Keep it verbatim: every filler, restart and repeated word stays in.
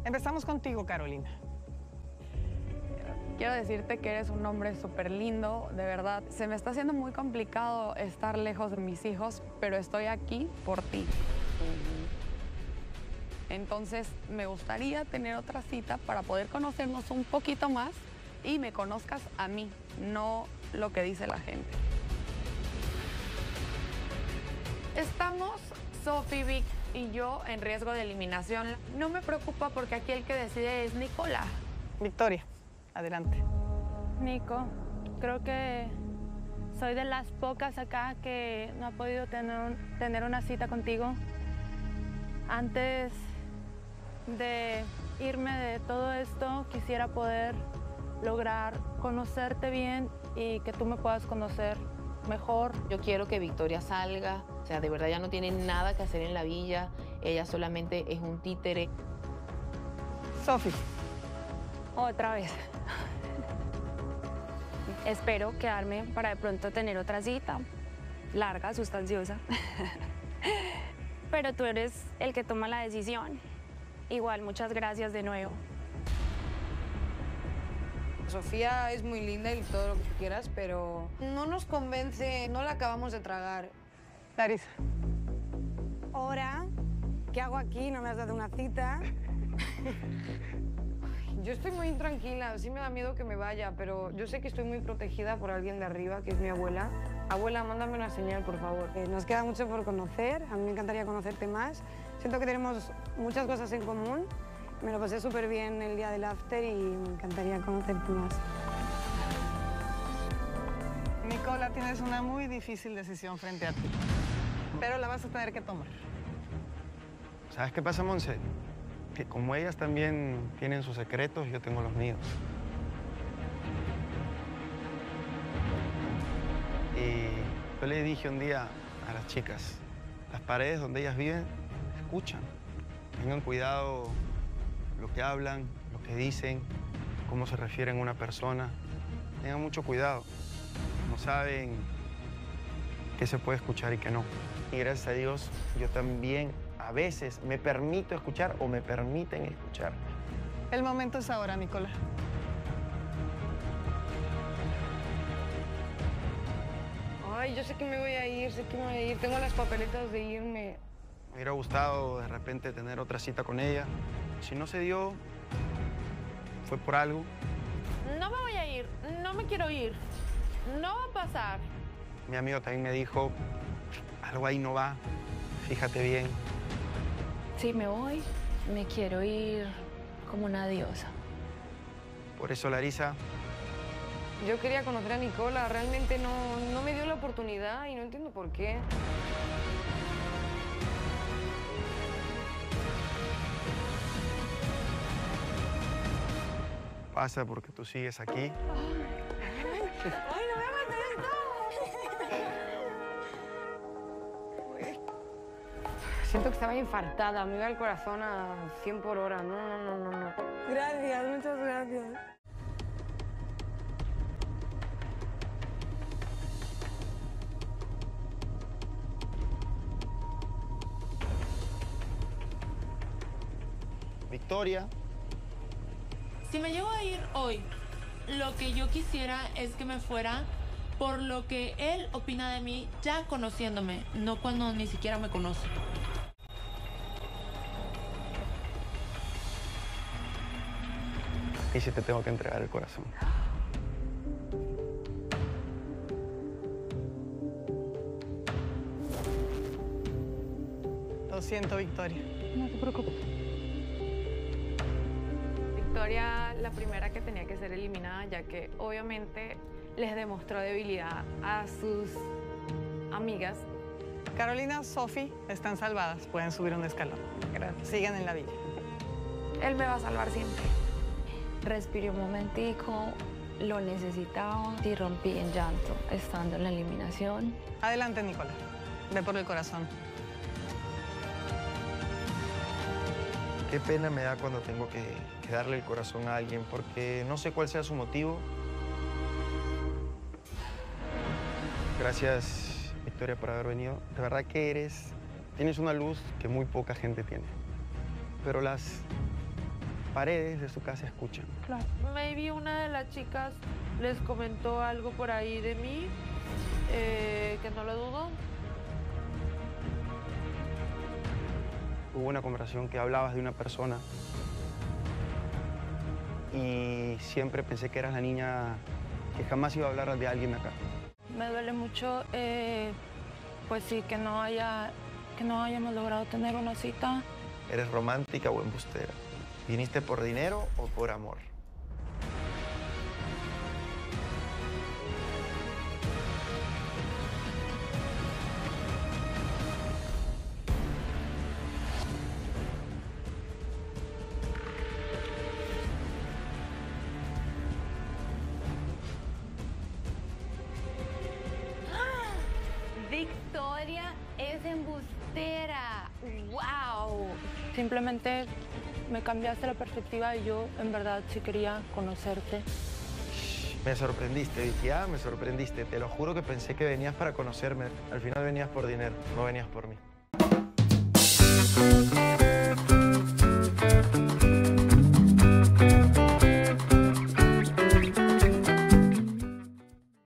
Empezamos contigo, Carolina. Quiero decirte que eres un hombre súper lindo, de verdad. Se me está haciendo muy complicado estar lejos de mis hijos, pero estoy aquí por ti. Entonces, me gustaría tener otra cita para poder conocernos un poquito más y me conozcas a mí, no lo que dice la gente. Estamos, Sofi, Vic y yo, en riesgo de eliminación. No me preocupa porque aquí el que decide es Nicola. Victoria, adelante. Nico, creo que soy de las pocas acá que no ha podido tener, tener una cita contigo. Antes de irme de todo esto, quisiera poder lograr conocerte bien y que tú me puedas conocer mejor. Yo quiero que Victoria salga, o sea, de verdad ya no tiene nada que hacer en la villa, ella solamente es un títere. Sofi. Otra vez. Espero quedarme para de pronto tener otra cita, larga, sustanciosa. Pero tú eres el que toma la decisión. Igual, muchas gracias de nuevo. Sofía es muy linda y todo lo que tú quieras, pero no nos convence, no la acabamos de tragar. Larisa. Ahora, ¿qué hago aquí? ¿No me has dado una cita? Yo estoy muy intranquila, sí me da miedo que me vaya, pero yo sé que estoy muy protegida por alguien de arriba, que es mi abuela. Abuela, mándame una señal, por favor. Eh, nos queda mucho por conocer, a mí me encantaría conocerte más. Siento que tenemos muchas cosas en común. Me lo pasé súper bien el día del after y me encantaría conocerte más. Nicola, tienes una muy difícil decisión frente a ti, pero la vas a tener que tomar. ¿Sabes qué pasa, Monse? Que como ellas también tienen sus secretos, yo tengo los míos. Y yo le dije un día a las chicas, las paredes donde ellas viven, escuchan. Tengan cuidado lo que hablan, lo que dicen, cómo se refieren a una persona. Tengan mucho cuidado. No saben qué se puede escuchar y qué no. Y gracias a Dios, yo también a veces me permito escuchar o me permiten escuchar. El momento es ahora, Nicola. Ay, yo sé que me voy a ir, sé que me voy a ir. Tengo las papeletas de irme. Me hubiera gustado de repente tener otra cita con ella. Si no se dio, fue por algo. No me voy a ir, no me quiero ir. No va a pasar. Mi amigo también me dijo, algo ahí no va, fíjate bien. Si me voy, me quiero ir como una diosa. Por eso, Larisa, Yo quería conocer a Nicola, realmente no, no me dio la oportunidad y no entiendo por qué. pasa porque tú sigues aquí. ¡Ay, no me hagas esto! Siento que estaba infartada, me iba el corazón a cien por hora. No, no, no, no, no. Gracias, muchas gracias. Victoria. Si me llego a ir hoy, lo que yo quisiera es que me fuera por lo que él opina de mí ya conociéndome, no cuando ni siquiera me conoce. Y si te tengo que entregar el corazón. Lo siento, Victoria. No te preocupes. Victoria, la primera que tenía que ser eliminada, ya que obviamente les demostró debilidad a sus amigas. Carolina, Sofi están salvadas. Pueden subir un escalón. Gracias. Sigan en la villa. Él me va a salvar siempre. Respiré un momentico, lo necesitaba y rompí en llanto estando en la eliminación. Adelante, Nicola. Ve por el corazón. Qué pena me da cuando tengo que, que darle el corazón a alguien, porque no sé cuál sea su motivo. Gracias, Victoria, por haber venido. De verdad que eres... Tienes una luz que muy poca gente tiene. Pero las, paredes de su casa escuchan. Claro. Maybe una de las chicas les comentó algo por ahí de mí, eh, que no lo dudo. Hubo una conversación que hablabas de una persona y siempre pensé que eras la niña que jamás iba a hablar de alguien acá. Me duele mucho, eh, pues sí, que no haya, que no hayamos logrado tener una cita. ¿Eres romántica o embustera? ¿Viniste por dinero o por amor? Victoria es embustera. ¡Wow! Simplemente me cambiaste la perspectiva y yo en verdad sí quería conocerte. Me sorprendiste, Vicky, ah, me sorprendiste. Te lo juro que pensé que venías para conocerme. Al final venías por dinero, no venías por mí.